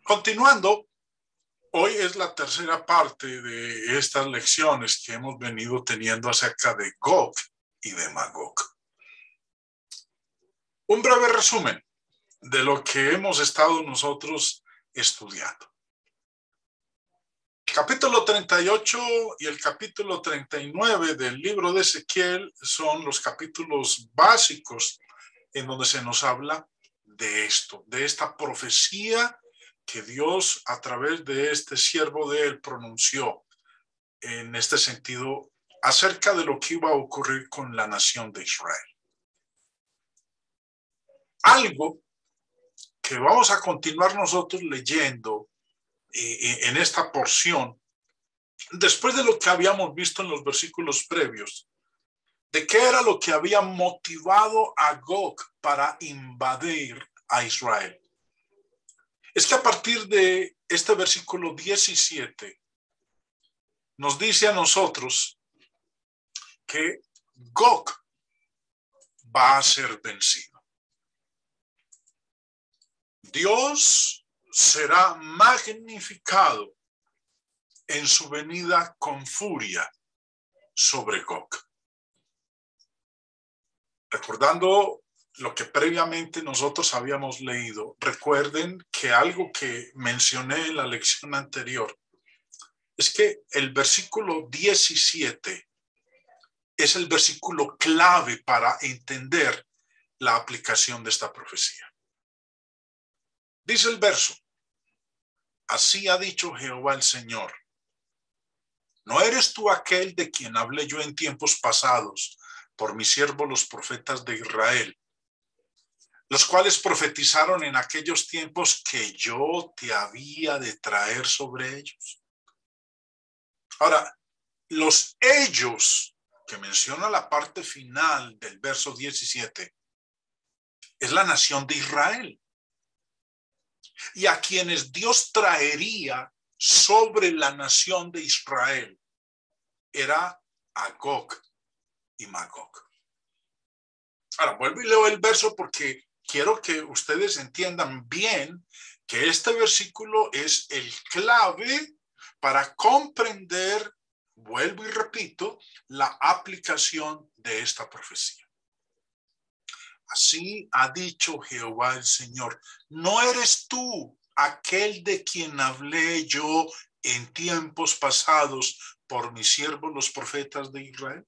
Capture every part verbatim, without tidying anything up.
Continuando, hoy es la tercera parte de estas lecciones que hemos venido teniendo acerca de Gog y de Magog. Un breve resumen de lo que hemos estado nosotros estudiando. El capítulo treinta y ocho y el capítulo treinta y nueve del libro de Ezequiel son los capítulos básicos en donde se nos habla de esto, de esta profecía que Dios a través de este siervo de él pronunció en este sentido acerca de lo que iba a ocurrir con la nación de Israel. Algo que vamos a continuar nosotros leyendo eh, en esta porción, después de lo que habíamos visto en los versículos previos, de qué era lo que había motivado a Gog para invadir a Israel. Es que a partir de este versículo diecisiete nos dice a nosotros que Gog va a ser vencido. Dios será magnificado en su venida con furia sobre Gog. Recordando lo que previamente nosotros habíamos leído, recuerden que algo que mencioné en la lección anterior es que el versículo diecisiete es el versículo clave para entender la aplicación de esta profecía. Dice el verso: así ha dicho Jehová el Señor, ¿no eres tú aquel de quien hablé yo en tiempos pasados por mis siervos los profetas de Israel, los cuales profetizaron en aquellos tiempos que yo te había de traer sobre ellos? Ahora, los ellos que menciona la parte final del verso diecisiete es la nación de Israel, y a quienes Dios traería sobre la nación de Israel era a Gog y Magog. Ahora, vuelvo y leo el verso porque quiero que ustedes entiendan bien que este versículo es el clave para comprender, vuelvo y repito, la aplicación de esta profecía. Así ha dicho Jehová el Señor, ¿no eres tú aquel de quien hablé yo en tiempos pasados por mis siervos los profetas de Israel?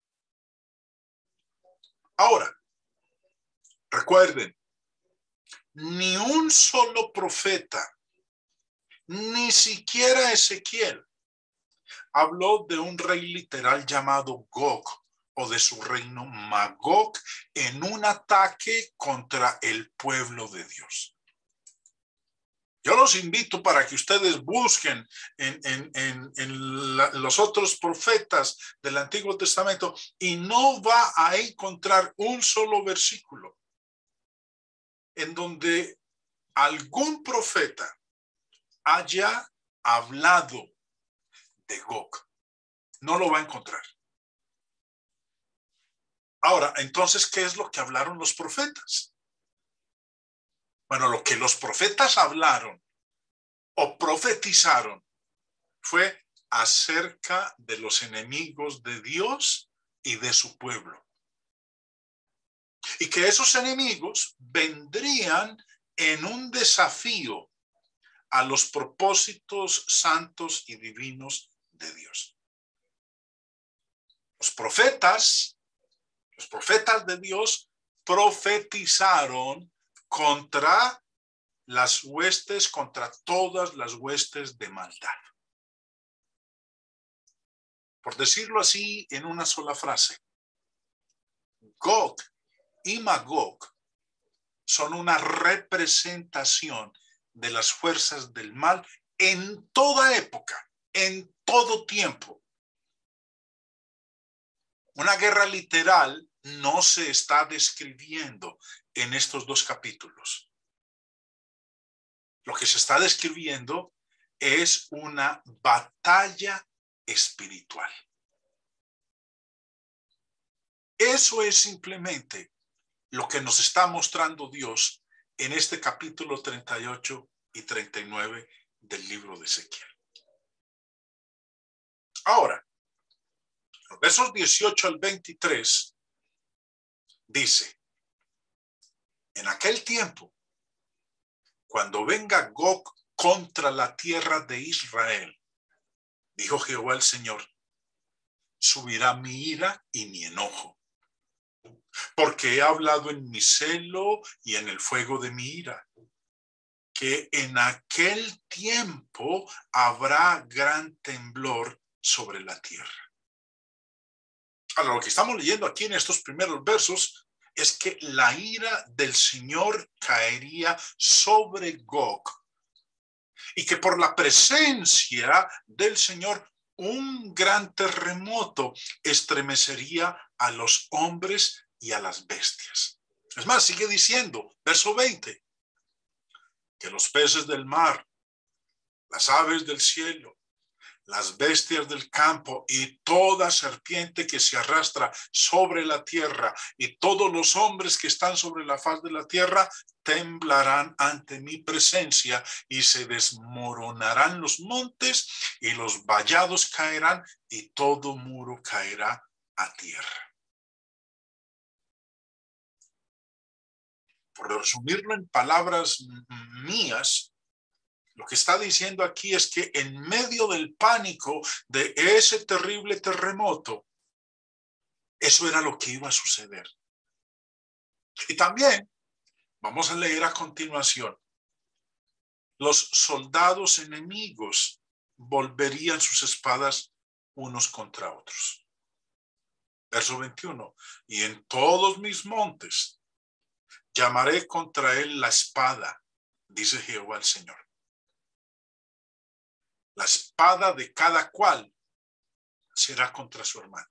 Ahora, recuerden, ni un solo profeta, ni siquiera Ezequiel, habló de un rey literal llamado Gog o de su reino Magog en un ataque contra el pueblo de Dios. Yo los invito para que ustedes busquen en, en, en, en la, los otros profetas del Antiguo Testamento y no va a encontrar un solo versículo en donde algún profeta haya hablado de Gog. No lo va a encontrar. Ahora, entonces, ¿qué es lo que hablaron los profetas? Bueno, lo que los profetas hablaron o profetizaron fue acerca de los enemigos de Dios y de su pueblo. Y que esos enemigos vendrían en un desafío a los propósitos santos y divinos de Dios. Los profetas, los profetas de Dios profetizaron contra las huestes, contra todas las huestes de maldad. Por decirlo así en una sola frase, Gog y Magog son una representación de las fuerzas del mal en toda época, en todo tiempo. Una guerra literal no se está describiendo en estos dos capítulos. Lo que se está describiendo es una batalla espiritual. Eso es simplemente lo que nos está mostrando Dios en este capítulo treinta y ocho y treinta y nueve del libro de Ezequiel. Ahora, los versos dieciocho al veintitrés dice: en aquel tiempo, cuando venga Gog contra la tierra de Israel, dijo Jehová el Señor, subirá mi ira y mi enojo, porque he hablado en mi celo y en el fuego de mi ira, que en aquel tiempo habrá gran temblor sobre la tierra. Ahora, lo que estamos leyendo aquí en estos primeros versos es que la ira del Señor caería sobre Gog y que por la presencia del Señor un gran terremoto estremecería a los hombres y a las bestias. Es más, sigue diciendo, verso veinte, que los peces del mar, las aves del cielo, las bestias del campo y toda serpiente que se arrastra sobre la tierra y todos los hombres que están sobre la faz de la tierra temblarán ante mi presencia y se desmoronarán los montes y los vallados caerán y todo muro caerá a tierra. Por resumirlo en palabras mías, lo que está diciendo aquí es que en medio del pánico de ese terrible terremoto, eso era lo que iba a suceder. Y también, vamos a leer a continuación, los soldados enemigos volverían sus espadas unos contra otros. Verso veintiuno, y en todos mis montes llamaré contra él la espada, dice Jehová el Señor. La espada de cada cual será contra su hermano.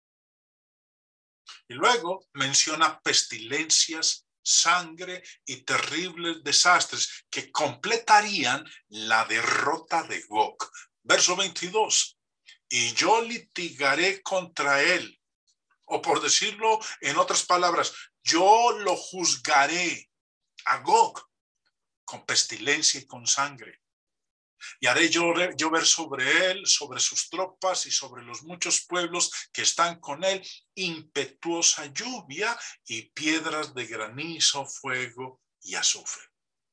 Y luego menciona pestilencias, sangre y terribles desastres que completarían la derrota de Gog. Verso veintidós. Y yo litigaré contra él. O por decirlo en otras palabras, yo lo juzgaré a Gog con pestilencia y con sangre. Y haré llover, llover sobre él, sobre sus tropas y sobre los muchos pueblos que están con él, impetuosa lluvia y piedras de granizo, fuego y azufre.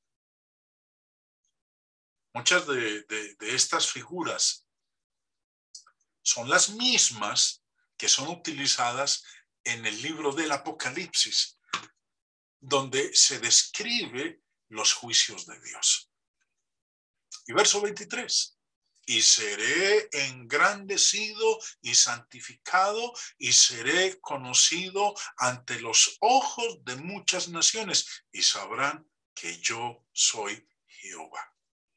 Muchas de, de, de estas figuras son las mismas que son utilizadas en el libro del Apocalipsis, donde se describe los juicios de Dios. Y verso veintitrés, y seré engrandecido y santificado y seré conocido ante los ojos de muchas naciones y sabrán que yo soy Jehová.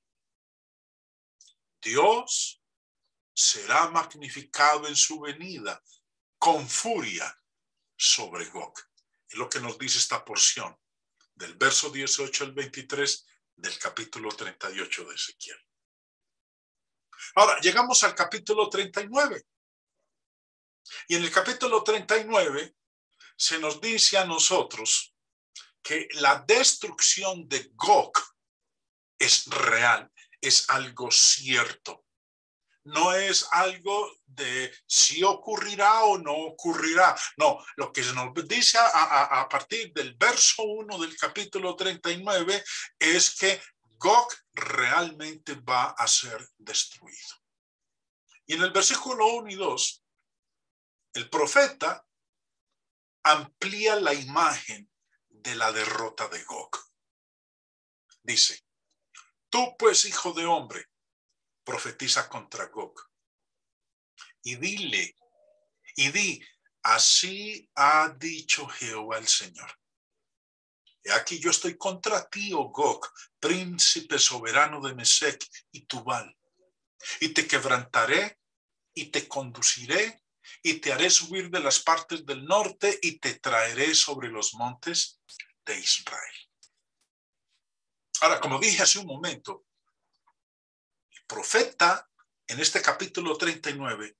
Dios será magnificado en su venida con furia sobre Gog. Es lo que nos dice esta porción del verso dieciocho al veintitrés del capítulo treinta y ocho de Ezequiel. Ahora, llegamos al capítulo treinta y nueve. Y en el capítulo treinta y nueve se nos dice a nosotros que la destrucción de Gog es real, es algo cierto. No es algo de si ocurrirá o no ocurrirá. No, lo que se nos dice a, a, a partir del verso uno del capítulo treinta y nueve es que Gog realmente va a ser destruido. Y en el versículo uno y dos, el profeta amplía la imagen de la derrota de Gog. Dice, tú pues, hijo de hombre, profetiza contra Gog y dile, y di, así ha dicho Jehová el Señor. Y aquí yo estoy contra ti, oh Gog, príncipe soberano de Mesec y Tubal, y te quebrantaré y te conduciré y te haré subir de las partes del norte y te traeré sobre los montes de Israel. Ahora, como dije hace un momento, el profeta en este capítulo treinta y nueve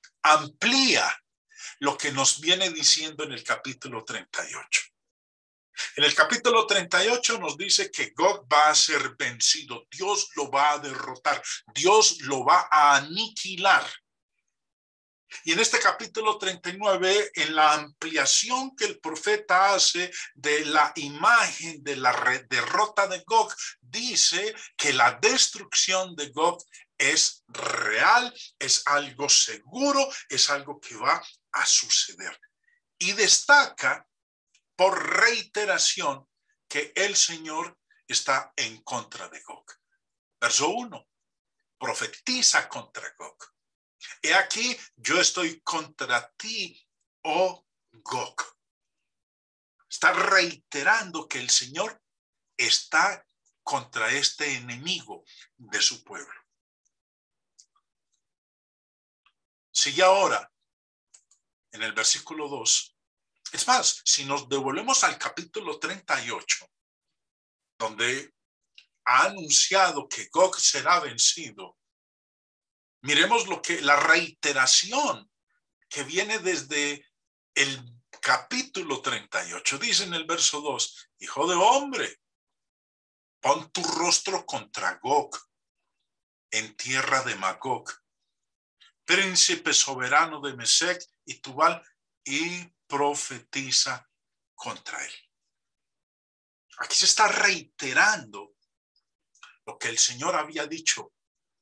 amplía lo que nos viene diciendo en el capítulo treinta y ocho. En el capítulo treinta y ocho nos dice que Gog va a ser vencido, Dios lo va a derrotar, Dios lo va a aniquilar. Y en este capítulo treinta y nueve, en la ampliación que el profeta hace de la imagen de la derrota de Gog, dice que la destrucción de Gog es real, es algo seguro, es algo que va a suceder. Y destaca por reiteración que el Señor está en contra de Gog. Verso uno, profetiza contra Gog. He aquí, yo estoy contra ti, oh Gog. Está reiterando que el Señor está contra este enemigo de su pueblo. Sigue ahora en el versículo dos. Es más, si nos devolvemos al capítulo treinta y ocho, donde ha anunciado que Gog será vencido, miremos lo que la reiteración que viene desde el capítulo treinta y ocho. Dice en el verso dos, hijo de hombre, pon tu rostro contra Gog en tierra de Magog, príncipe soberano de Mesec y Tubal, y profetiza contra él. Aquí se está reiterando lo que el Señor había dicho.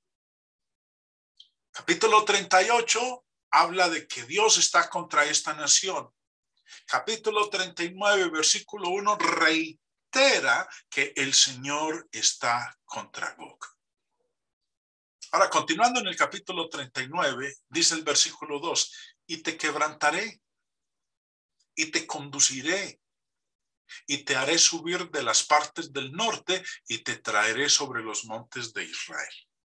Capítulo treinta y ocho habla de que Dios está contra esta nación. Capítulo treinta y nueve, versículo uno, reitera que el Señor está contra Gog. Ahora, continuando en el capítulo treinta y nueve, dice el versículo dos, y te quebrantaré, y te conduciré, y te haré subir de las partes del norte, y te traeré sobre los montes de Israel.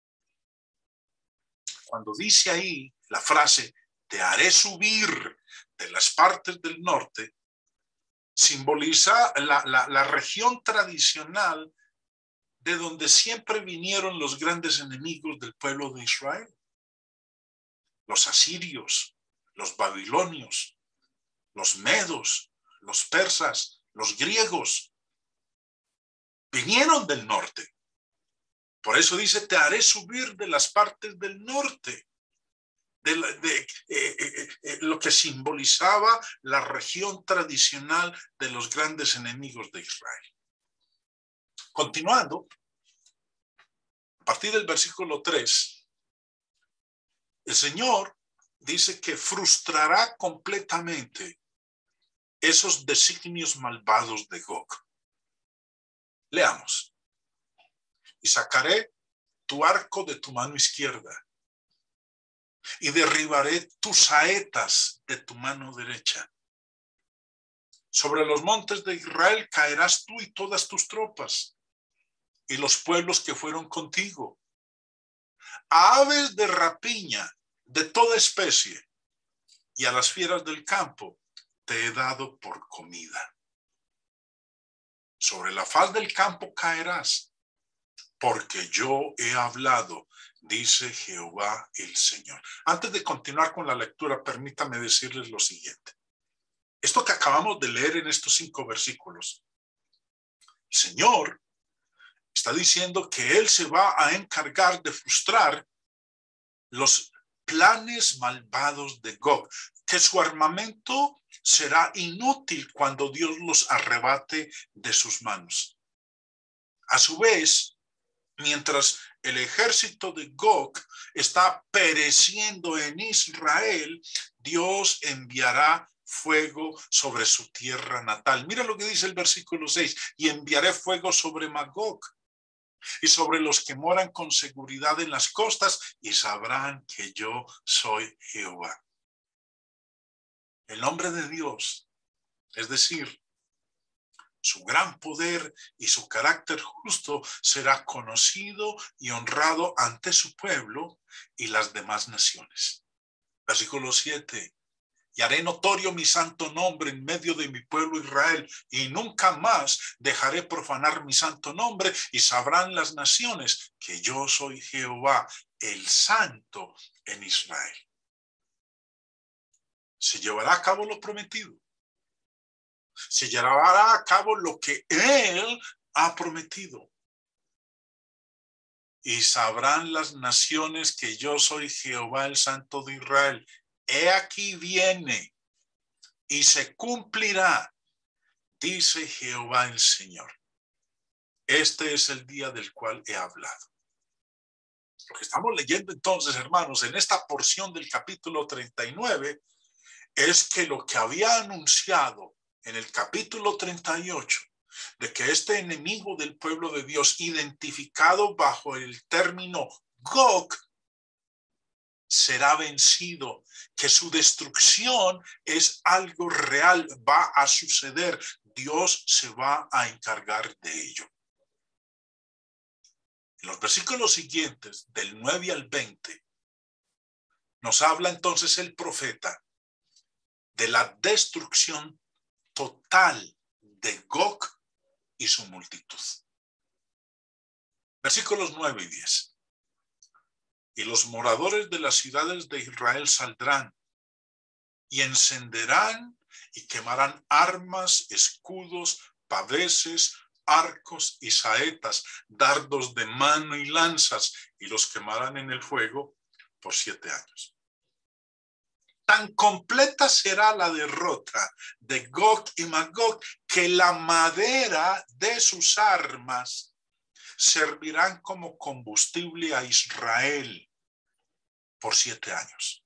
Cuando dice ahí la frase, te haré subir de las partes del norte, simboliza la, la, la región tradicional de donde siempre vinieron los grandes enemigos del pueblo de Israel. Los asirios, los babilonios, los medos, los persas, los griegos, vinieron del norte. Por eso dice, te haré subir de las partes del norte. De, la, de eh, eh, eh, lo que simbolizaba la región tradicional de los grandes enemigos de Israel. Continuando, a partir del versículo tres, el Señor dice que frustrará completamente esos designios malvados de Gog. Leamos. Y sacaré tu arco de tu mano izquierda, y derribaré tus saetas de tu mano derecha. Sobre los montes de Israel caerás tú y todas tus tropas, y los pueblos que fueron contigo. A aves de rapiña de toda especie, y a las fieras del campo te he dado por comida. Sobre la faz del campo caerás, porque yo he hablado, dice Jehová el Señor. Antes de continuar con la lectura, permítame decirles lo siguiente. Esto que acabamos de leer en estos cinco versículos, el Señor está diciendo que Él se va a encargar de frustrar los planes malvados de Gog, que su armamento será inútil cuando Dios los arrebate de sus manos. A su vez, mientras el ejército de Gog está pereciendo en Israel, Dios enviará fuego sobre su tierra natal. Mira lo que dice el versículo seis, y enviaré fuego sobre Magog y sobre los que moran con seguridad en las costas, y sabrán que yo soy Jehová. El nombre de Dios, es decir, su gran poder y su carácter justo, será conocido y honrado ante su pueblo y las demás naciones. Versículo siete. Y haré notorio mi santo nombre en medio de mi pueblo Israel, y nunca más dejaré profanar mi santo nombre, y sabrán las naciones que yo soy Jehová, el Santo en Israel. Se llevará a cabo lo prometido. se llevará a cabo lo que él ha prometido. Y sabrán las naciones que yo soy Jehová, el Santo de Israel. He aquí viene y se cumplirá, dice Jehová el Señor. Este es el día del cual he hablado. Lo que estamos leyendo entonces, hermanos, en esta porción del capítulo treinta y nueve, es que lo que había anunciado en el capítulo treinta y ocho, de que este enemigo del pueblo de Dios, identificado bajo el término Gog, será vencido, que su destrucción es algo real, va a suceder. Dios se va a encargar de ello. En los versículos siguientes, del nueve al veinte, nos habla entonces el profeta de la destrucción total de Gog y su multitud. Versículos nueve y diez. Y los moradores de las ciudades de Israel saldrán y encenderán y quemarán armas, escudos, paveses, arcos y saetas, dardos de mano y lanzas, y los quemarán en el fuego por siete años. Tan completa será la derrota de Gog y Magog que la madera de sus armas servirán como combustible a Israel por siete años.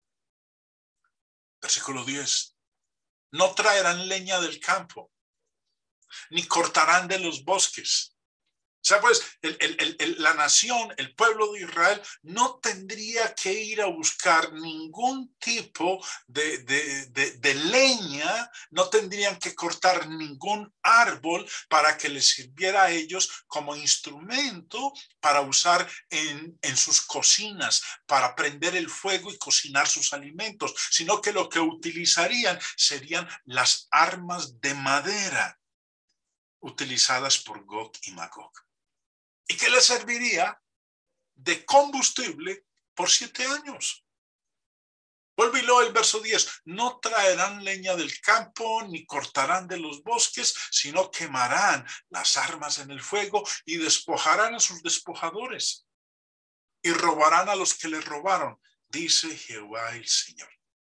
Versículo diez. No traerán leña del campo, ni cortarán de los bosques. O sea, pues el, el, el, la nación, el pueblo de Israel, no tendría que ir a buscar ningún tipo de, de, de, de leña, no tendrían que cortar ningún árbol para que les sirviera a ellos como instrumento para usar en, en sus cocinas, para prender el fuego y cocinar sus alimentos, sino que lo que utilizarían serían las armas de madera utilizadas por Gog y Magog. ¿Y qué les serviría de combustible por siete años? Vuelve y leo el verso diez. No traerán leña del campo, ni cortarán de los bosques, sino quemarán las armas en el fuego y despojarán a sus despojadores y robarán a los que les robaron, dice Jehová el Señor.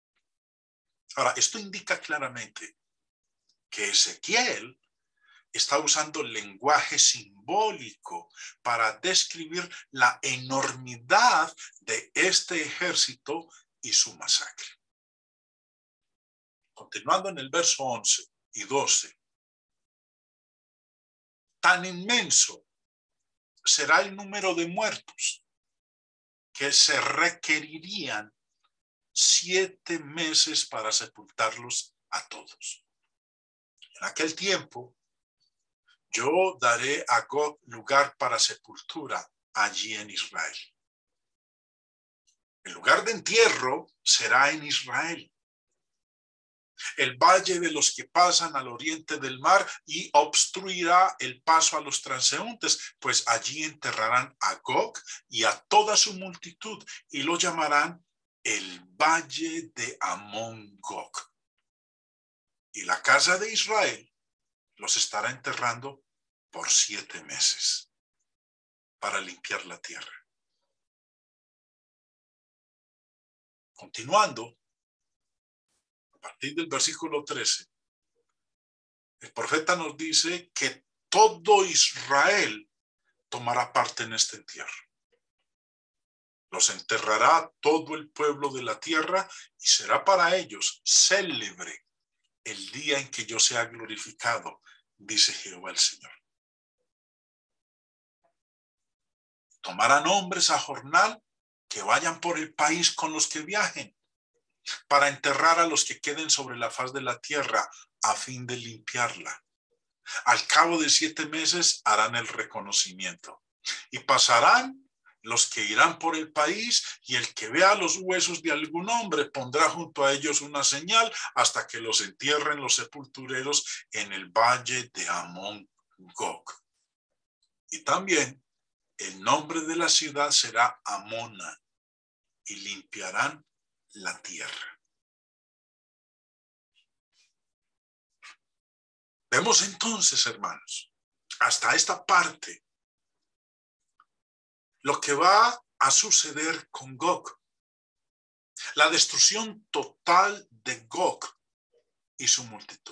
Ahora, esto indica claramente que Ezequiel está usando lenguaje simbólico para describir la enormidad de este ejército y su masacre. Continuando en el verso once y doce. Tan inmenso será el número de muertos que se requerirían siete meses para sepultarlos a todos. En aquel tiempo, yo daré a Gog lugar para sepultura allí en Israel. El lugar de entierro será en Israel. El valle de los que pasan al oriente del mar y obstruirá el paso a los transeúntes, pues allí enterrarán a Gog y a toda su multitud y lo llamarán el valle de Amón Gog. Y la casa de Israel los estará enterrando por siete meses para limpiar la tierra. Continuando, a partir del versículo trece, el profeta nos dice que todo Israel tomará parte en este entierro. Los enterrará todo el pueblo de la tierra y será para ellos célebre el día en que yo sea glorificado, dice Jehová el Señor. Tomarán hombres a jornal que vayan por el país con los que viajen, para enterrar a los que queden sobre la faz de la tierra, a fin de limpiarla. Al cabo de siete meses harán el reconocimiento, y pasarán los que irán por el país, y el que vea los huesos de algún hombre pondrá junto a ellos una señal hasta que los entierren los sepultureros en el valle de Amón Gog. Y también el nombre de la ciudad será Amona, y limpiarán la tierra. Vemos entonces, hermanos, hasta esta parte, lo que va a suceder con Gog. La destrucción total de Gog y su multitud.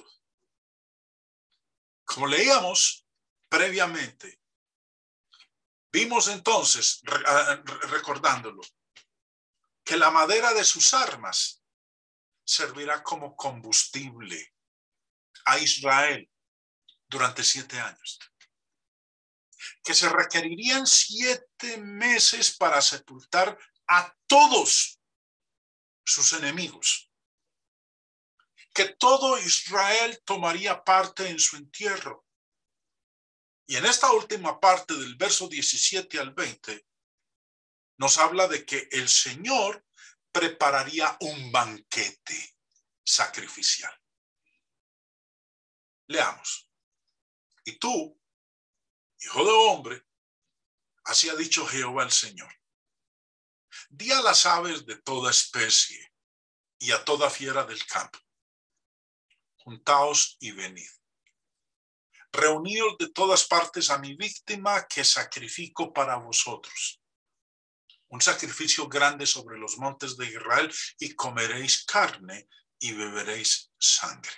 Como leíamos previamente, vimos entonces, recordándolo, que la madera de sus armas servirá como combustible a Israel durante siete años. Que se requerirían siete meses para sepultar a todos sus enemigos. Que todo Israel tomaría parte en su entierro. Y en esta última parte del verso diecisiete al veinte, nos habla de que el Señor prepararía un banquete sacrificial. Leamos. Y tú, hijo de hombre, así ha dicho Jehová el Señor. Di a las aves de toda especie y a toda fiera del campo. Juntaos y venid. Reuníos de todas partes a mi víctima que sacrifico para vosotros. Un sacrificio grande sobre los montes de Israel, y comeréis carne y beberéis sangre.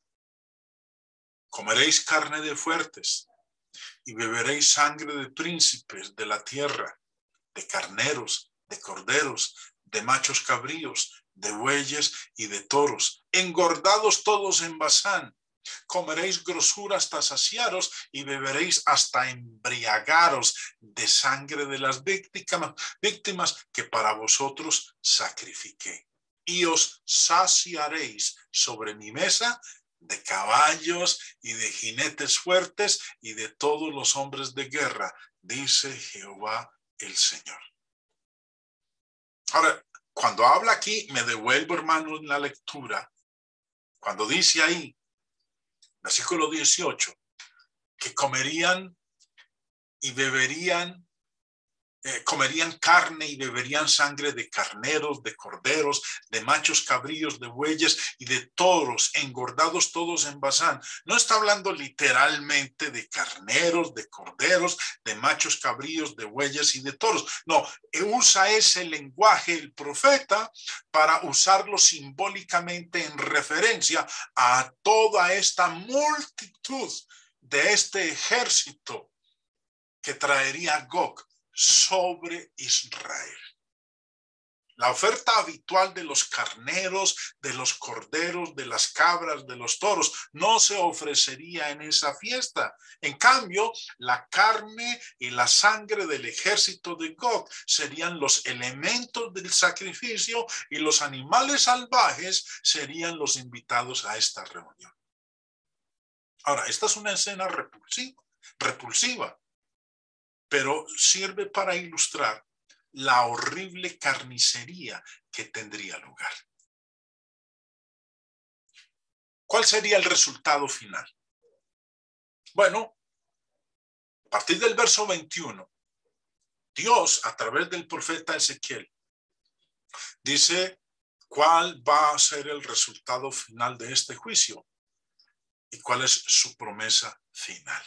Comeréis carne de fuertes y beberéis sangre de príncipes de la tierra, de carneros, de corderos, de machos cabríos, de bueyes y de toros, engordados todos en Basán. Comeréis grosura hasta saciaros y beberéis hasta embriagaros de sangre de las víctimas, víctimas que para vosotros sacrifiqué. Y os saciaréis sobre mi mesa de caballos y de jinetes fuertes y de todos los hombres de guerra, dice Jehová el Señor. Ahora, cuando habla aquí, me devuelvo, hermano, en la lectura, cuando dice ahí, versículo dieciocho, que comerían y beberían, eh, comerían carne y beberían sangre de carneros, de corderos, de machos cabríos, de bueyes y de toros, engordados todos en Basán. No está hablando literalmente de carneros, de corderos, de machos cabríos, de bueyes y de toros. No, usa ese lenguaje el profeta para usarlo simbólicamente en referencia a toda esta multitud de este ejército que traería Gog sobre Israel. La oferta habitual de los carneros, de los corderos, de las cabras, de los toros, no se ofrecería en esa fiesta. En cambio, la carne y la sangre del ejército de Gog serían los elementos del sacrificio, y los animales salvajes serían los invitados a esta reunión. Ahora, esta es una escena repulsiva, repulsiva, pero sirve para ilustrar la horrible carnicería que tendría lugar. ¿Cuál sería el resultado final? Bueno, a partir del verso veintiuno, Dios, a través del profeta Ezequiel, dice cuál va a ser el resultado final de este juicio y cuál es su promesa final.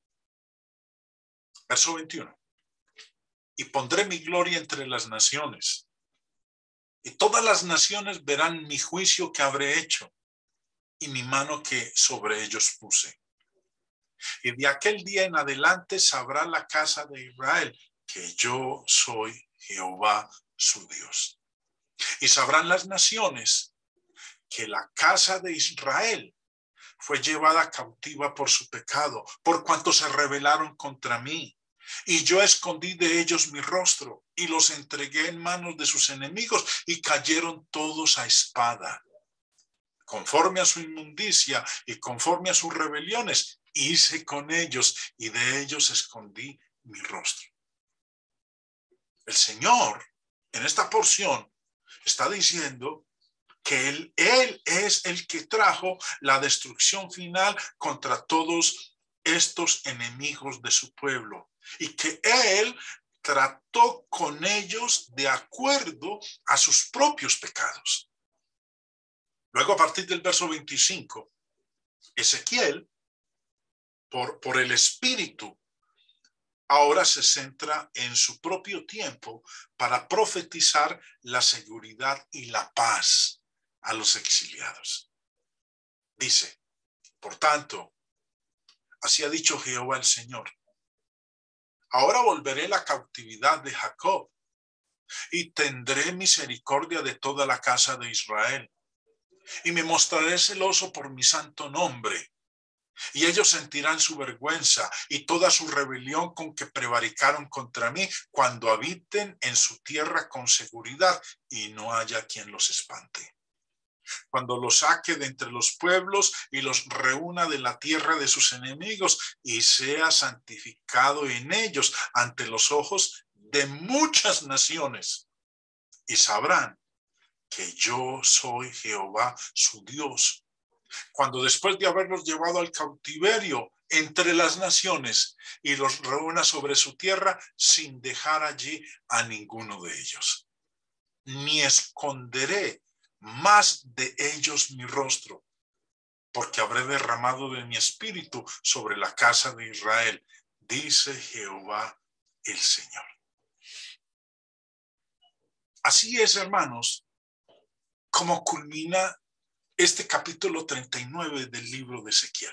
Verso veintiuno. Y pondré mi gloria entre las naciones, y todas las naciones verán mi juicio que habré hecho, y mi mano que sobre ellos puse. Y de aquel día en adelante sabrá la casa de Israel que yo soy Jehová su Dios. Y sabrán las naciones que la casa de Israel fue llevada cautiva por su pecado, por cuanto se rebelaron contra mí. Y yo escondí de ellos mi rostro y los entregué en manos de sus enemigos, y cayeron todos a espada. Conforme a su inmundicia y conforme a sus rebeliones, hice con ellos, y de ellos escondí mi rostro. El Señor, en esta porción, está diciendo que él, él es el que trajo la destrucción final contra todos estos enemigos de su pueblo, y que él trató con ellos de acuerdo a sus propios pecados. Luego, a partir del verso veinticinco, Ezequiel por, por el Espíritu, ahora se centra en su propio tiempo para profetizar la seguridad y la paz a los exiliados. Dice, por tanto, así ha dicho Jehová el Señor, ahora volveré la cautividad de Jacob y tendré misericordia de toda la casa de Israel y me mostraré celoso por mi santo nombre. Y ellos sentirán su vergüenza y toda su rebelión con que prevaricaron contra mí cuando habiten en su tierra con seguridad y no haya quien los espante. Cuando los saque de entre los pueblos y los reúna de la tierra de sus enemigos y sea santificado en ellos ante los ojos de muchas naciones. Y sabrán que yo soy Jehová su Dios. Cuando después de haberlos llevado al cautiverio entre las naciones y los reúna sobre su tierra sin dejar allí a ninguno de ellos. Ni esconderé más de ellos mi rostro, porque habré derramado de mi espíritu sobre la casa de Israel, dice Jehová el Señor. Así es, hermanos, como culmina este capítulo treinta y nueve del libro de Ezequiel.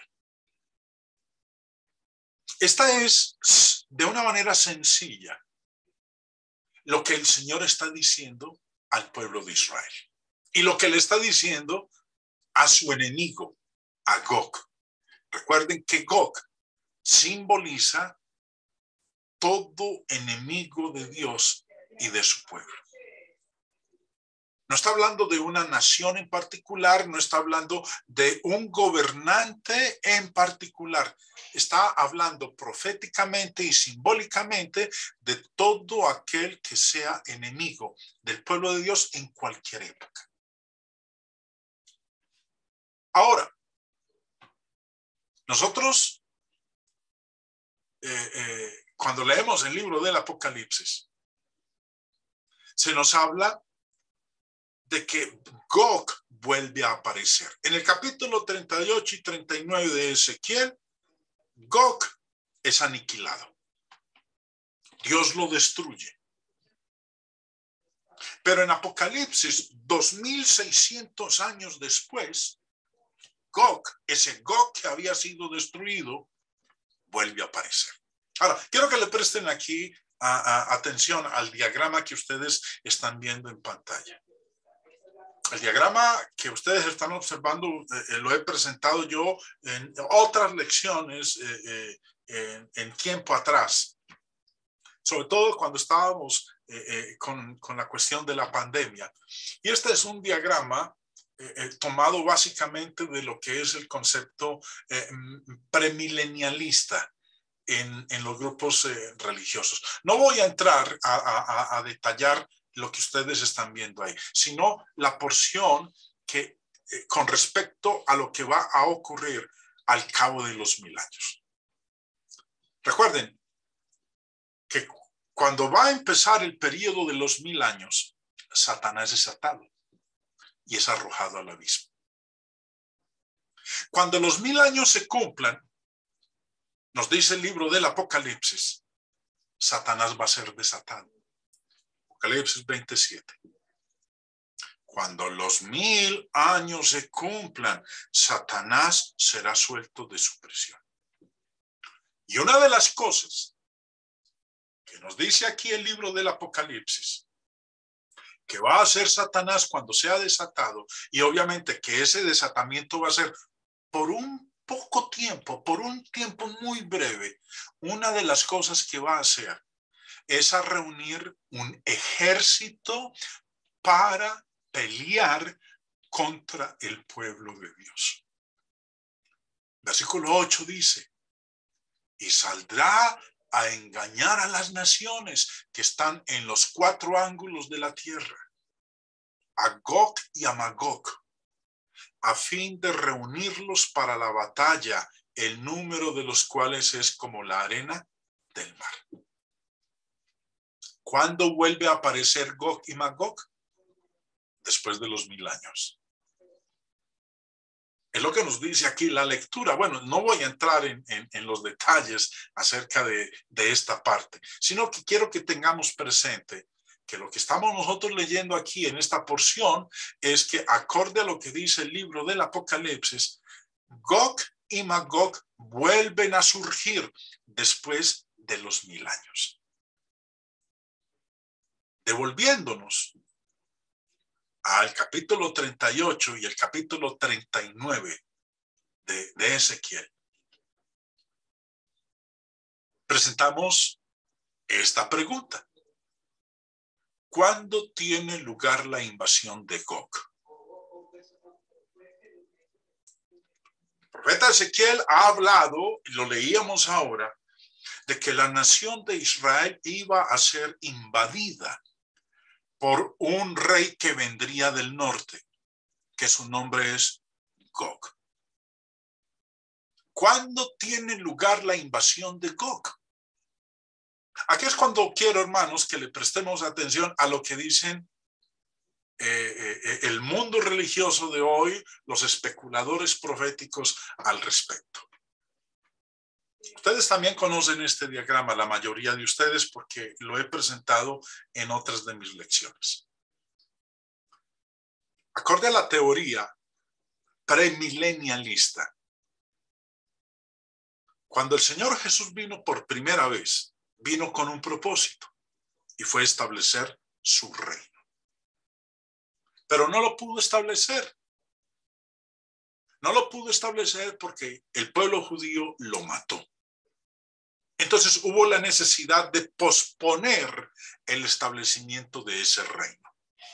Esta es, de una manera sencilla, lo que el Señor está diciendo al pueblo de Israel. Y lo que le está diciendo a su enemigo, a Gog. Recuerden que Gog simboliza todo enemigo de Dios y de su pueblo. No está hablando de una nación en particular, no está hablando de un gobernante en particular. Está hablando proféticamente y simbólicamente de todo aquel que sea enemigo del pueblo de Dios en cualquier época. Ahora, nosotros, eh, eh, cuando leemos el libro del Apocalipsis, se nos habla de que Gog vuelve a aparecer. En el capítulo treinta y ocho y treinta y nueve de Ezequiel, Gog es aniquilado. Dios lo destruye. Pero en Apocalipsis, dos mil seiscientos años después, Gog, ese Gog que había sido destruido, vuelve a aparecer. Ahora, quiero que le presten aquí a, a, atención al diagrama que ustedes están viendo en pantalla. El diagrama que ustedes están observando eh, lo he presentado yo en otras lecciones eh, eh, en, en tiempo atrás, sobre todo cuando estábamos eh, eh, con, con la cuestión de la pandemia. Y este es un diagrama eh, eh, tomado básicamente de lo que es el concepto eh, premilenialista en, en los grupos eh, religiosos. No voy a entrar a, a, a detallar lo que ustedes están viendo ahí, sino la porción que eh, con respecto a lo que va a ocurrir al cabo de los mil años. Recuerden que cuando va a empezar el periodo de los mil años, Satanás es atado y es arrojado al abismo. Cuando los mil años se cumplan, nos dice el libro del Apocalipsis, Satanás va a ser desatado. Apocalipsis veintisiete. Cuando los mil años se cumplan, Satanás será suelto de su prisión. Y una de las cosas que nos dice aquí el libro del Apocalipsis, que va a hacer Satanás cuando sea desatado, y obviamente que ese desatamiento va a ser por un poco tiempo, por un tiempo muy breve, una de las cosas que va a hacer es a reunir un ejército para pelear contra el pueblo de Dios. Versículo ocho dice, y saldrá a engañar a las naciones que están en los cuatro ángulos de la tierra, a Gog y a Magog, a fin de reunirlos para la batalla, el número de los cuales es como la arena del mar. ¿Cuándo vuelve a aparecer Gog y Magog? Después de los mil años. Es lo que nos dice aquí la lectura. Bueno, no voy a entrar en, en, en los detalles acerca de, de esta parte, sino que quiero que tengamos presente que lo que estamos nosotros leyendo aquí en esta porción es que, acorde a lo que dice el libro del Apocalipsis, Gog y Magog vuelven a surgir después de los mil años, devolviéndonos al capítulo treinta y ocho y el capítulo treinta y nueve de, de Ezequiel. Presentamos esta pregunta: ¿cuándo tiene lugar la invasión de Gog? El profeta Ezequiel ha hablado, lo leíamos ahora, de que la nación de Israel iba a ser invadida por un rey que vendría del norte, que su nombre es Gog. ¿Cuándo tiene lugar la invasión de Gog? Aquí es cuando quiero, hermanos, que le prestemos atención a lo que dicen eh, eh, el mundo religioso de hoy, los especuladores proféticos al respecto. Ustedes también conocen este diagrama, la mayoría de ustedes, porque lo he presentado en otras de mis lecciones. Acorde a la teoría premilenialista, cuando el Señor Jesús vino por primera vez, vino con un propósito y fue establecer su reino. Pero no lo pudo establecer. No lo pudo establecer porque el pueblo judío lo mató. Entonces hubo la necesidad de posponer el establecimiento de ese reino.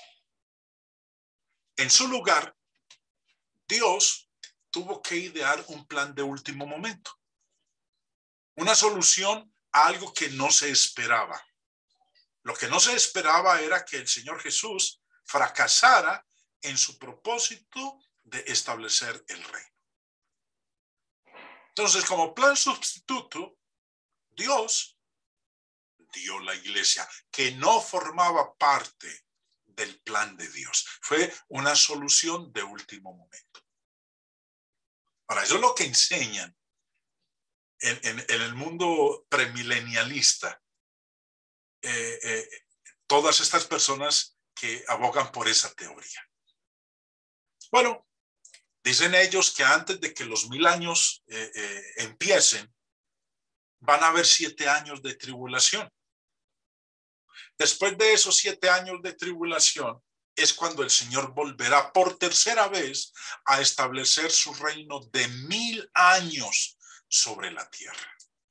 En su lugar, Dios tuvo que idear un plan de último momento. Una solución a algo que no se esperaba. Lo que no se esperaba era que el Señor Jesús fracasara en su propósito de establecer el reino. Entonces, como plan sustituto, Dios dio la iglesia, que no formaba parte del plan de Dios. Fue una solución de último momento. Ahora, eso es lo que enseñan en, en, en el mundo premilenialista. Eh, eh, todas estas personas que abogan por esa teoría. Bueno, dicen ellos que antes de que los mil años eh, eh, empiecen, van a haber siete años de tribulación. Después de esos siete años de tribulación, es cuando el Señor volverá por tercera vez a establecer su reino de mil años sobre la tierra.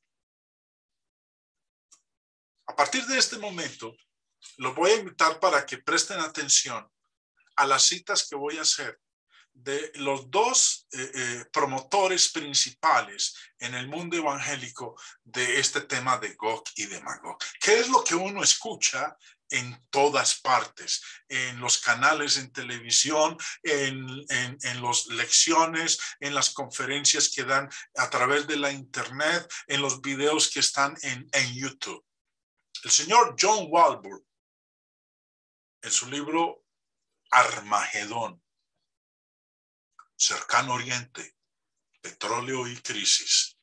A partir de este momento, los voy a invitar para que presten atención a las citas que voy a hacer de los dos eh, eh, promotores principales en el mundo evangélico de este tema de Gog y de Magog. ¿Qué es lo que uno escucha en todas partes? En los canales en televisión, en, en, en las lecciones, en las conferencias que dan a través de la internet, en los videos que están en, en YouTube. El señor John Walvoord, en su libro Armagedón, Cercano Oriente, Petróleo y Crisis,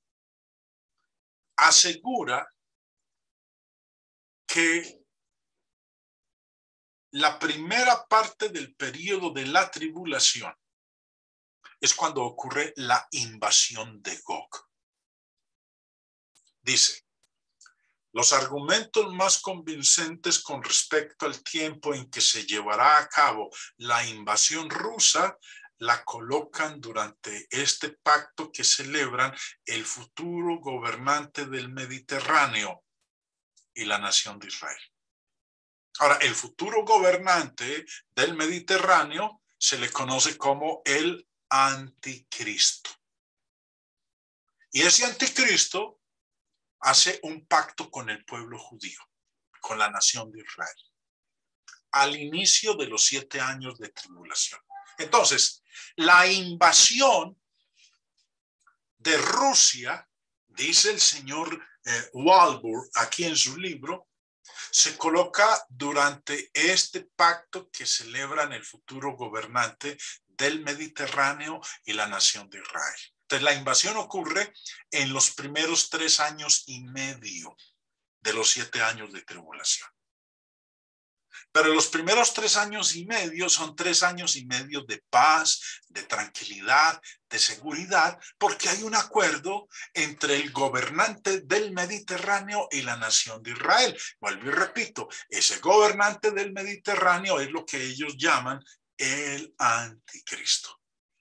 asegura que la primera parte del periodo de la tribulación es cuando ocurre la invasión de Gog. Dice: los argumentos más convincentes con respecto al tiempo en que se llevará a cabo la invasión rusa la colocan durante este pacto que celebran el futuro gobernante del Mediterráneo y la nación de Israel. Ahora, el futuro gobernante del Mediterráneo se le conoce como el anticristo. Y ese anticristo hace un pacto con el pueblo judío, con la nación de Israel, al inicio de los siete años de tribulación. Entonces, la invasión de Rusia, dice el señor eh, Walvoord aquí en su libro, se coloca durante este pacto que celebran el futuro gobernante del Mediterráneo y la nación de Israel. Entonces la invasión ocurre en los primeros tres años y medio de los siete años de tribulación. Pero los primeros tres años y medio son tres años y medio de paz, de tranquilidad, de seguridad, porque hay un acuerdo entre el gobernante del Mediterráneo y la nación de Israel. Vuelvo y repito, ese gobernante del Mediterráneo es lo que ellos llaman el anticristo.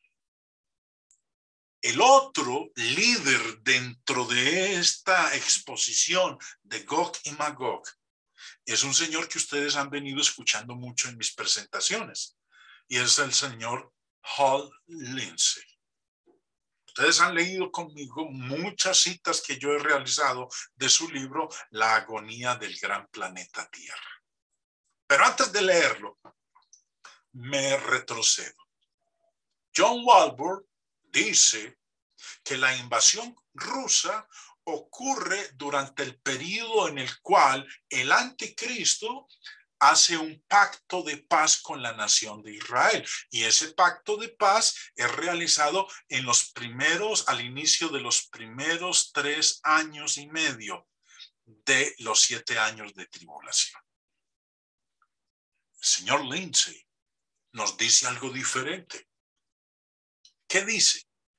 El otro líder dentro de esta exposición de Gog y Magog es un señor que ustedes han venido escuchando mucho en mis presentaciones, y es el señor Hal Lindsey. Ustedes han leído conmigo muchas citas que yo he realizado de su libro La agonía del gran planeta Tierra. Pero antes de leerlo, me retrocedo. John Walvoord dice que la invasión rusa ocurre durante el periodo en el cual el anticristo hace un pacto de paz con la nación de Israel. Y ese pacto de paz es realizado en los primeros, al inicio de los primeros tres años y medio de los siete años de tribulación. El señor Lindsey nos dice algo diferente. ¿Qué dice?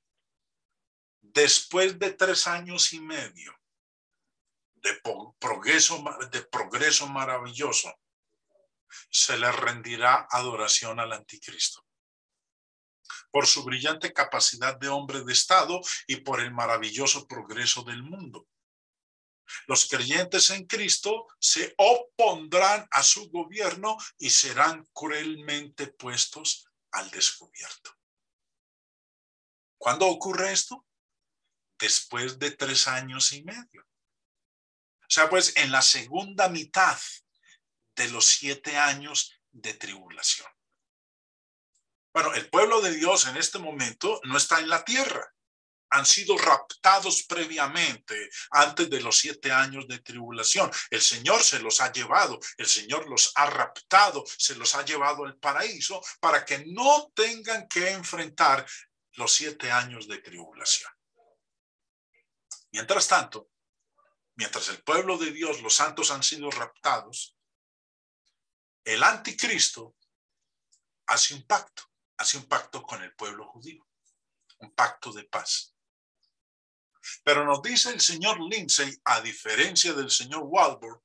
Después de tres años y medio de progreso, de progreso maravilloso, se le rendirá adoración al anticristo por su brillante capacidad de hombre de Estado y por el maravilloso progreso del mundo. Los creyentes en Cristo se opondrán a su gobierno y serán cruelmente puestos al descubierto. ¿Cuándo ocurre esto? Después de tres años y medio. O sea, pues en la segunda mitad de los siete años de tribulación. Bueno, el pueblo de Dios en este momento no está en la tierra. Han sido raptados previamente antes de los siete años de tribulación. El Señor se los ha llevado, el Señor los ha raptado, se los ha llevado al paraíso para que no tengan que enfrentar los siete años de tribulación. Mientras tanto, mientras el pueblo de Dios, los santos, han sido raptados, el anticristo hace un pacto, hace un pacto con el pueblo judío, un pacto de paz. Pero nos dice el señor Lindsey, a diferencia del señor Walvoord,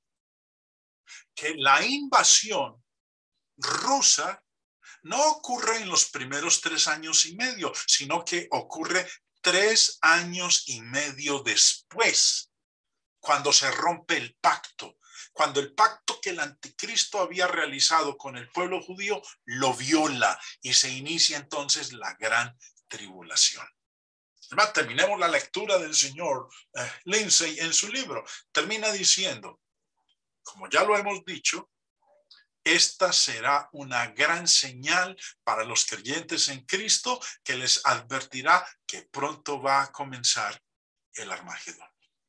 que la invasión rusa no ocurre en los primeros tres años y medio, sino que ocurre tres años y medio después, cuando se rompe el pacto, cuando el pacto que el anticristo había realizado con el pueblo judío lo viola y se inicia entonces la gran tribulación. Además, terminemos la lectura del señor eh, Lindsey en su libro. Termina diciendo, como ya lo hemos dicho, esta será una gran señal para los creyentes en Cristo que les advertirá que pronto va a comenzar el Armagedón.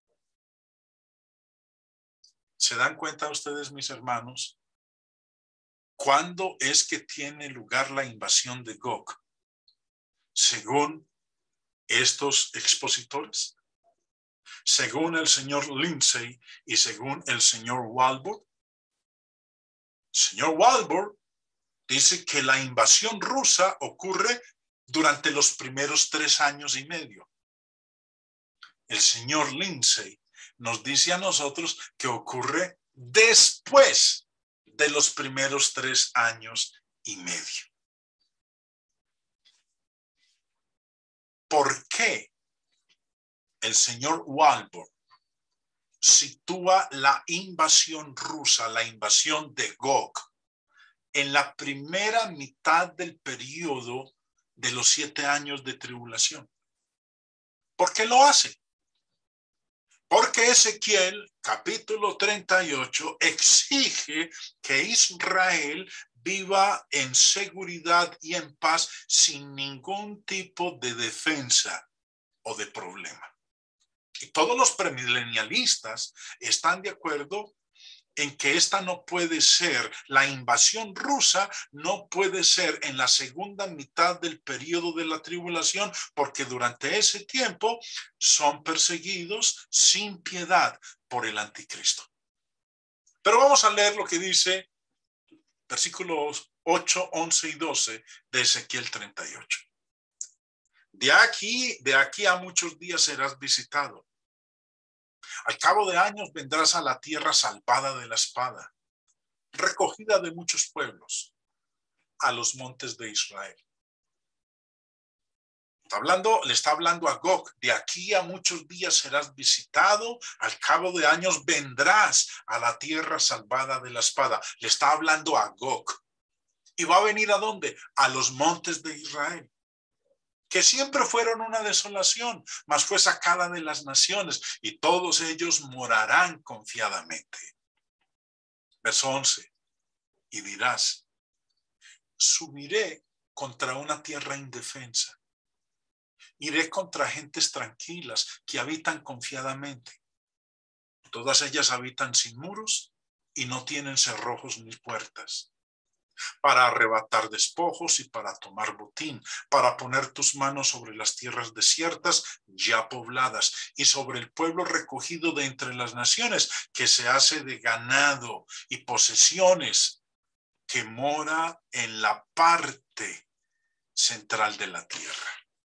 ¿Se dan cuenta ustedes, mis hermanos? ¿Cuándo es que tiene lugar la invasión de Gog? Según estos expositores, según el señor Lindsey y según el señor Walvoord. Señor Walvoord dice que la invasión rusa ocurre durante los primeros tres años y medio. El señor Lindsey nos dice a nosotros que ocurre después de los primeros tres años y medio. ¿Por qué el señor Walvoord sitúa la invasión rusa, la invasión de Gog, en la primera mitad del periodo de los siete años de tribulación? ¿Por qué lo hace? Porque Ezequiel, capítulo treinta y ocho, exige que Israel viva en seguridad y en paz sin ningún tipo de defensa o de problema. Y todos los premilenialistas están de acuerdo en que esta no puede ser, la invasión rusa no puede ser en la segunda mitad del periodo de la tribulación, porque durante ese tiempo son perseguidos sin piedad por el anticristo. Pero vamos a leer lo que dice versículos ocho, once y doce de Ezequiel treinta y ocho. De aquí, de aquí a muchos días serás visitado. Al cabo de años vendrás a la tierra salvada de la espada, recogida de muchos pueblos, a los montes de Israel. Está hablando, le está hablando a Gog, de aquí a muchos días serás visitado, al cabo de años vendrás a la tierra salvada de la espada. Le está hablando a Gog. ¿Y va a venir a dónde? A los montes de Israel, que siempre fueron una desolación, mas fue sacada de las naciones, y todos ellos morarán confiadamente. Verso once. Y dirás, subiré contra una tierra indefensa. Iré contra gentes tranquilas que habitan confiadamente. Todas ellas habitan sin muros y no tienen cerrojos ni puertas. Para arrebatar despojos y para tomar botín, para poner tus manos sobre las tierras desiertas ya pobladas y sobre el pueblo recogido de entre las naciones, que se hace de ganado y posesiones, que mora en la parte central de la tierra.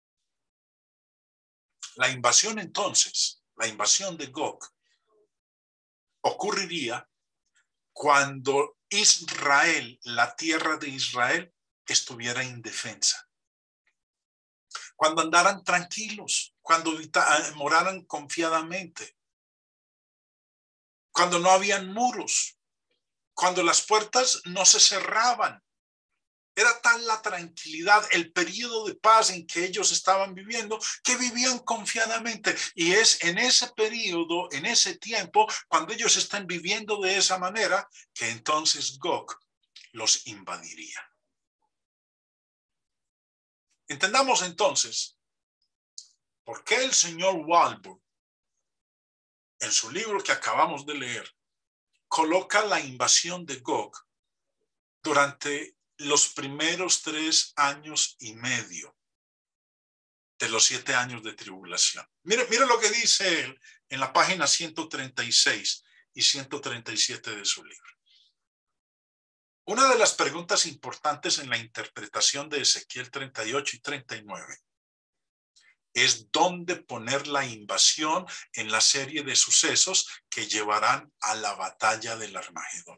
La invasión entonces, la invasión de Gog, ocurriría cuando Israel, la tierra de Israel, estuviera indefensa. Cuando andaran tranquilos, cuando moraran confiadamente, cuando no habían muros, cuando las puertas no se cerraban. Era tal la tranquilidad, el periodo de paz en que ellos estaban viviendo, que vivían confiadamente. Y es en ese periodo, en ese tiempo, cuando ellos están viviendo de esa manera, que entonces Gog los invadiría. Entendamos entonces por qué el señor Walvoord, en su libro que acabamos de leer, coloca la invasión de Gog durante los primeros tres años y medio de los siete años de tribulación. Mire, mire lo que dice él en la página ciento treinta y seis y ciento treinta y siete de su libro. Una de las preguntas importantes en la interpretación de Ezequiel treinta y ocho y treinta y nueve es dónde poner la invasión en la serie de sucesos que llevarán a la batalla del Armagedón.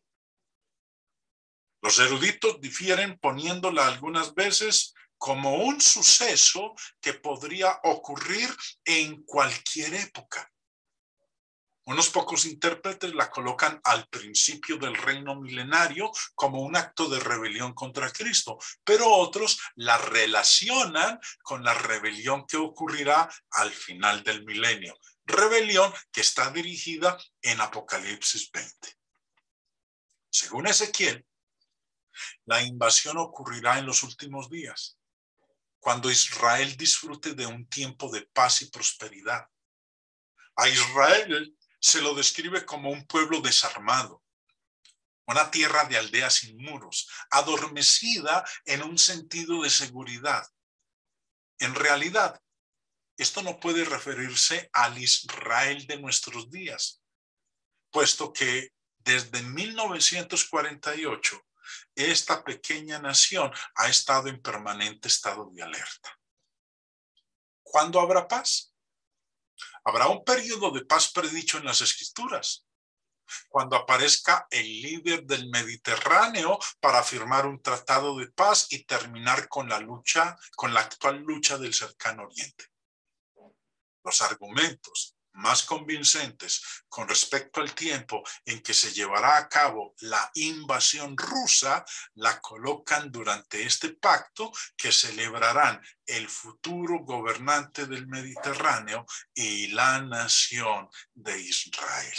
Los eruditos difieren poniéndola algunas veces como un suceso que podría ocurrir en cualquier época. Unos pocos intérpretes la colocan al principio del reino milenario como un acto de rebelión contra Cristo, pero otros la relacionan con la rebelión que ocurrirá al final del milenio. Rebelión que está dirigida en Apocalipsis veinte. Según Ezequiel, la invasión ocurrirá en los últimos días, cuando Israel disfrute de un tiempo de paz y prosperidad. A Israel se lo describe como un pueblo desarmado, una tierra de aldeas sin muros, adormecida en un sentido de seguridad. En realidad, esto no puede referirse al Israel de nuestros días, puesto que desde mil novecientos cuarenta y ocho, esta pequeña nación ha estado en permanente estado de alerta. ¿Cuándo habrá paz? Habrá un periodo de paz predicho en las Escrituras, cuando aparezca el líder del Mediterráneo para firmar un tratado de paz y terminar con la lucha, con la actual lucha del cercano Oriente. Los argumentos más convincentes con respecto al tiempo en que se llevará a cabo la invasión rusa la colocan durante este pacto que celebrarán el futuro gobernante del Mediterráneo y la nación de Israel.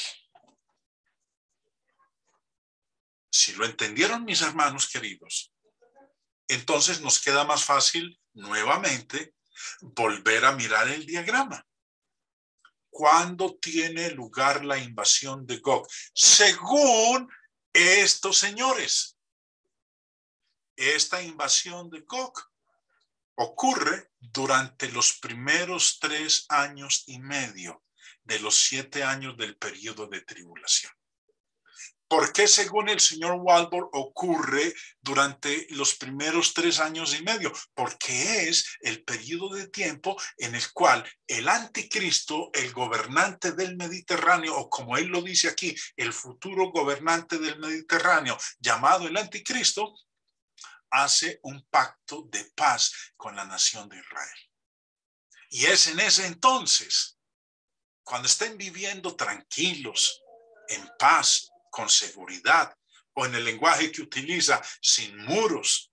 Si lo entendieron mis hermanos queridos, entonces nos queda más fácil nuevamente volver a mirar el diagrama. ¿Cuándo tiene lugar la invasión de Gog? Según estos señores, esta invasión de Gog ocurre durante los primeros tres años y medio de los siete años del periodo de tribulación. ¿Por qué, según el señor Walvoord, ocurre durante los primeros tres años y medio? Porque es el periodo de tiempo en el cual el anticristo, el gobernante del Mediterráneo, o como él lo dice aquí, el futuro gobernante del Mediterráneo, llamado el anticristo, hace un pacto de paz con la nación de Israel. Y es en ese entonces, cuando estén viviendo tranquilos, en paz, con seguridad, o en el lenguaje que utiliza, sin muros,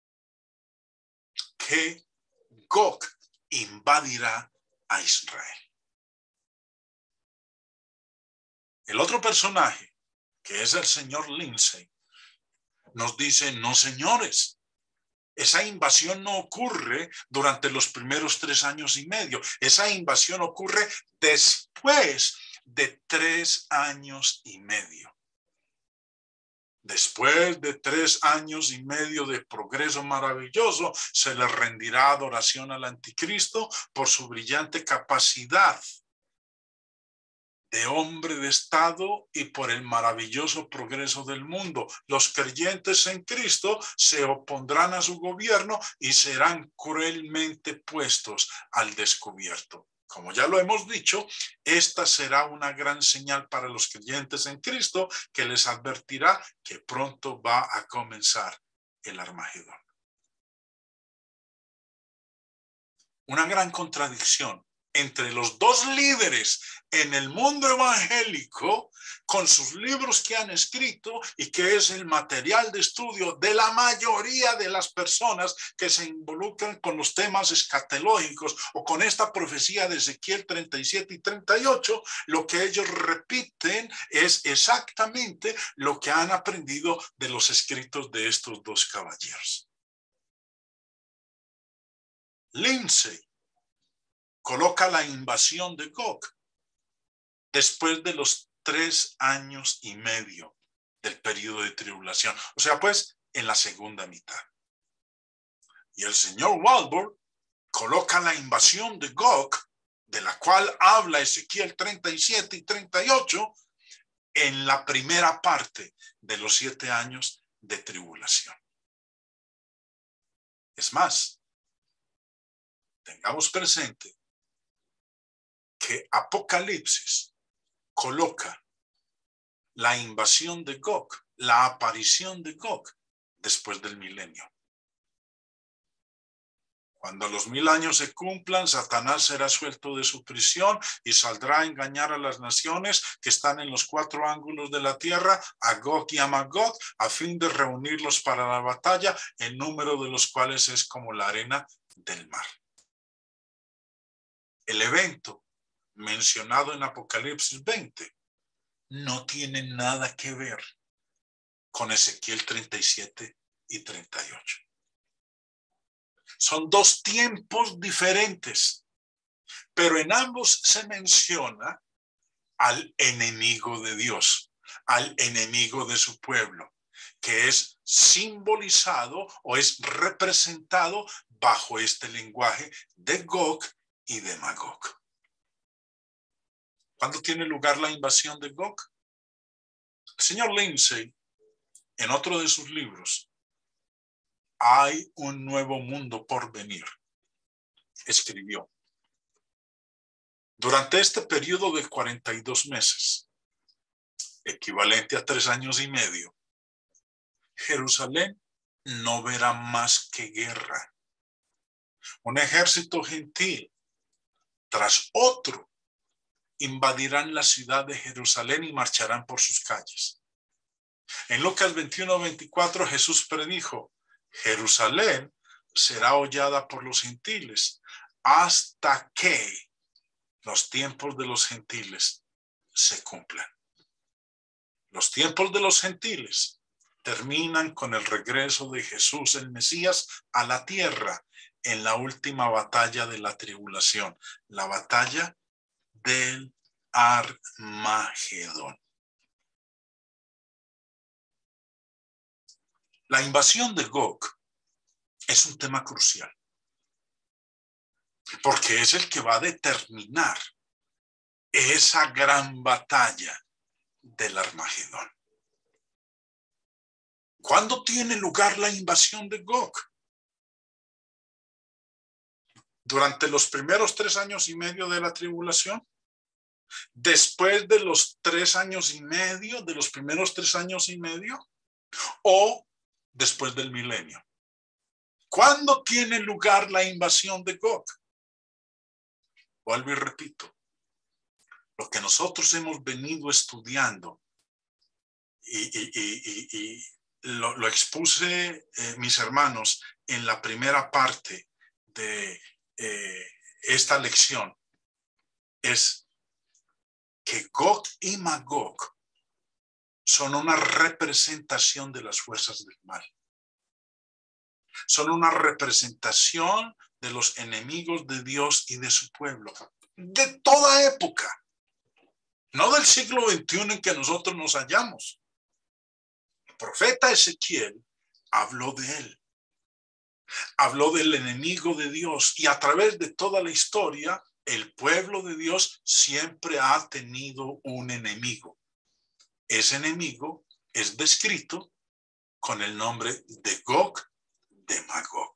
que Gog invadirá a Israel. El otro personaje, que es el señor Lindsay, nos dice, no señores, esa invasión no ocurre durante los primeros tres años y medio. Esa invasión ocurre después de tres años y medio. Después de tres años y medio de progreso maravilloso, se le rendirá adoración al anticristo por su brillante capacidad de hombre de Estado y por el maravilloso progreso del mundo. Los creyentes en Cristo se opondrán a su gobierno y serán cruelmente puestos al descubierto. Como ya lo hemos dicho, esta será una gran señal para los creyentes en Cristo que les advertirá que pronto va a comenzar el Armagedón. Una gran contradicción entre los dos líderes en el mundo evangélico con sus libros que han escrito y que es el material de estudio de la mayoría de las personas que se involucran con los temas escatológicos o con esta profecía de Ezequiel treinta y siete y treinta y ocho, lo que ellos repiten es exactamente lo que han aprendido de los escritos de estos dos caballeros. Lindsay coloca la invasión de Gog después de los tres años y medio del periodo de tribulación. O sea, pues, en la segunda mitad. Y el señor Walvoord coloca la invasión de Gog, de la cual habla Ezequiel treinta y siete y treinta y ocho, en la primera parte de los siete años de tribulación. Es más, tengamos presente que Apocalipsis coloca la invasión de Gog, la aparición de Gog, después del milenio. Cuando los mil años se cumplan, Satanás será suelto de su prisión y saldrá a engañar a las naciones que están en los cuatro ángulos de la tierra, a Gog y a Magog, a fin de reunirlos para la batalla, el número de los cuales es como la arena del mar. El evento mencionado en Apocalipsis veinte no tiene nada que ver con Ezequiel treinta y siete y treinta y ocho. Son dos tiempos diferentes, pero en ambos se menciona al enemigo de Dios, al enemigo de su pueblo, que es simbolizado o es representado bajo este lenguaje de Gog y de Magog. ¿Cuándo tiene lugar la invasión de Gog? El señor Lindsay, en otro de sus libros, Hay un nuevo mundo por venir, escribió: durante este periodo de cuarenta y dos meses, equivalente a tres años y medio, Jerusalén no verá más que guerra. Un ejército gentil tras otro invadirán la ciudad de Jerusalén y marcharán por sus calles. En Lucas veintiuno veinticuatro Jesús predijo: Jerusalén será hollada por los gentiles hasta que los tiempos de los gentiles se cumplan. Los tiempos de los gentiles terminan con el regreso de Jesús el Mesías a la tierra en la última batalla de la tribulación, la batalla del Armagedón. La invasión de Gog es un tema crucial, porque es el que va a determinar esa gran batalla del Armagedón. ¿Cuándo tiene lugar la invasión de Gog? ¿Durante los primeros tres años y medio de la tribulación? ¿Después de los tres años y medio, de los primeros tres años y medio? ¿O después del milenio? ¿Cuándo tiene lugar la invasión de Gog? Vuelvo y repito, lo que nosotros hemos venido estudiando y, y, y, y, y lo, lo expuse, eh, mis hermanos, en la primera parte de eh, esta lección, es que Gog y Magog son una representación de las fuerzas del mal. Son una representación de los enemigos de Dios y de su pueblo, de toda época, no del siglo veintiuno en que nosotros nos hallamos. El profeta Ezequiel habló de él, habló del enemigo de Dios, y a través de toda la historia, el pueblo de Dios siempre ha tenido un enemigo. Ese enemigo es descrito con el nombre de Gog, de Magog.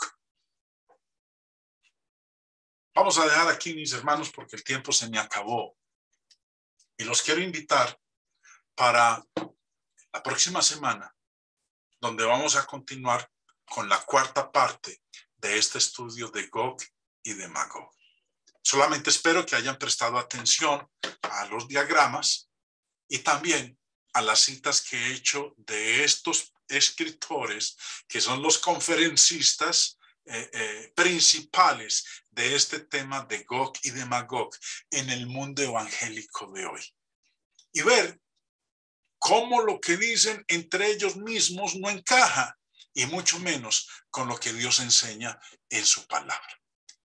Vamos a dejar aquí, mis hermanos, porque el tiempo se me acabó. Y los quiero invitar para la próxima semana, donde vamos a continuar con la cuarta parte de este estudio de Gog y de Magog. Solamente espero que hayan prestado atención a los diagramas y también a las citas que he hecho de estos escritores, que son los conferencistas eh, eh, principales de este tema de Gog y de Magog en el mundo evangélico de hoy. Y ver cómo lo que dicen entre ellos mismos no encaja, y mucho menos con lo que Dios enseña en su palabra.